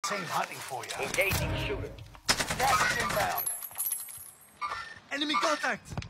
Team hunting for you. Engaging shooter. Gas is inbound. Enemy contact!